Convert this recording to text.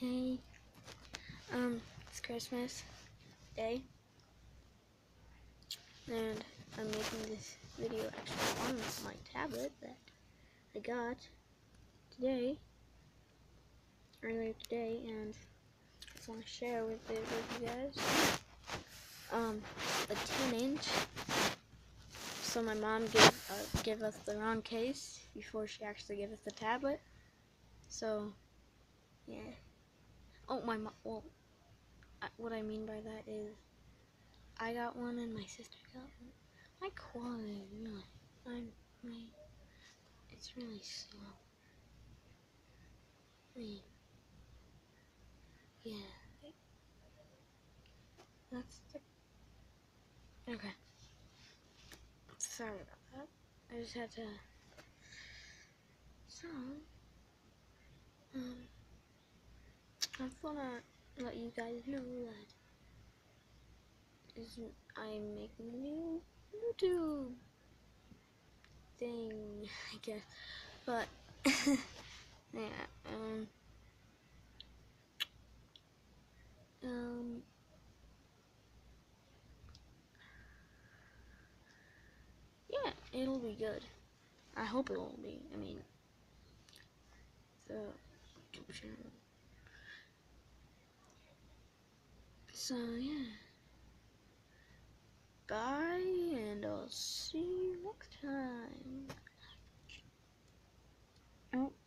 Hey, it's Christmas Day, and I'm making this video actually on my tablet that I got earlier today, and I just want to share it with you guys. A 10-inch. So my mom gave us the wrong case before she actually gave us the tablet. So yeah. Oh, my mom. Well, what I mean by that is I got one and my sister got one. My quality is really, it's really slow. Yeah. That's okay. Sorry about that. I just had to. So, I just wanna let you guys know that I'm making a new YouTube thing, I guess. But yeah, yeah, it'll be good. I hope it will be. I mean, the YouTube channel. So yeah, bye, and I'll see you next time. Oh.